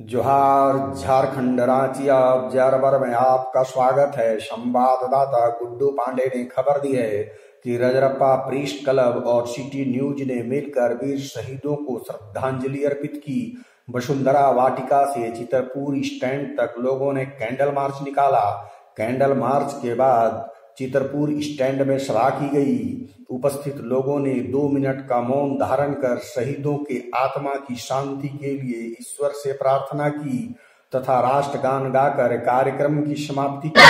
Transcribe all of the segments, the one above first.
जोहार झारखंड रांची ऑब्जर्वर में आपका स्वागत है। संवाददाता गुड्डू पांडे ने खबर दी है कि रजरप्पा प्रीस्ट क्लब और सिटी न्यूज ने मिलकर वीर शहीदों को श्रद्धांजलि अर्पित की। वसुंधरा वाटिका से चितरपुर स्टैंड तक लोगों ने कैंडल मार्च निकाला। कैंडल मार्च के बाद चितरपुर स्टैंड में सभा की गई। उपस्थित लोगों ने 2 मिनट का मौन धारण कर शहीदों के आत्मा की शांति के लिए ईश्वर से प्रार्थना की तथा राष्ट्रगान गाकर कार्यक्रम की समाप्ति की।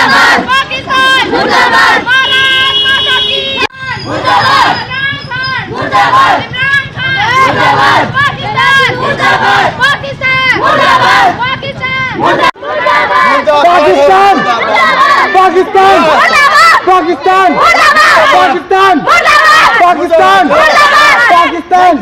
पाकिस्तान पाकिस्तान पाकिस्तान पाकिस्तान पाकिस्तान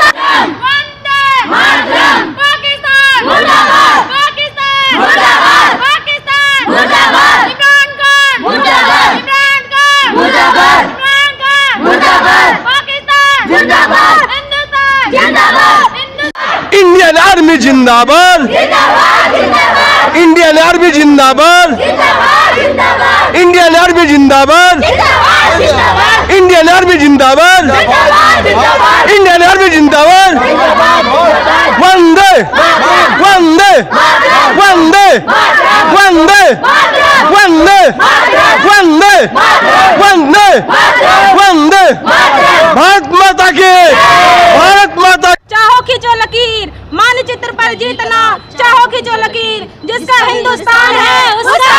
इंडियन आर्मी जिंदाबाद, इंडियन आर्मी जिंदाबाद, इंडियन आर्मी जिंदाबाद, इंडियन आर्मी जिंदाबाद, इंडियन आर्मी जिंदाबाद। वंदे वंदे वंदे वंदे वंदे वंदे वंदे वंदे भारत माता की, भारत माता। चाहो खींचो लकीर, मानचित्र पर जीतना, चाहो खींचो लकीर, जिसका हिंदुस्तान है उसका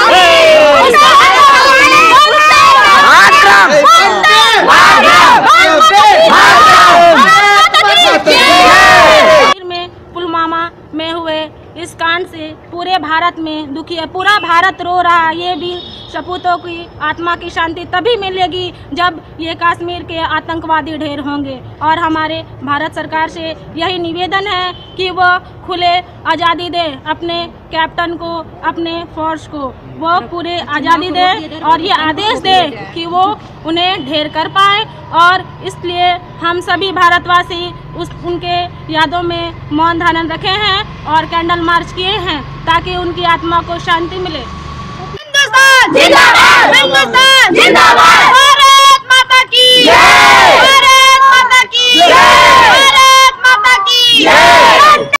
में पुलवामा में हुए इस कांड से पूरे भारत में दुखी है, पूरा भारत रो रहा है। ये भी सपूतों की आत्मा की शांति तभी मिलेगी जब ये कश्मीर के आतंकवादी ढेर होंगे। और हमारे भारत सरकार से यही निवेदन है कि वो खुले आज़ादी दे अपने कैप्टन को, अपने फोर्स को, वो पूरे आज़ादी दे और ये आदेश दे कि वो उन्हें ढेर कर पाए। और इसलिए हम सभी भारतवासी उनके यादों में मौन धारण रखे हैं और कैंडल मार्च किए हैं ताकि उनकी आत्मा को शांति मिले। हिंदुस्तान जिंदाबाद, हिंदुस्तान जिंदाबाद, भारत माता की जय, भारत माता की जय, भारत माता की जय।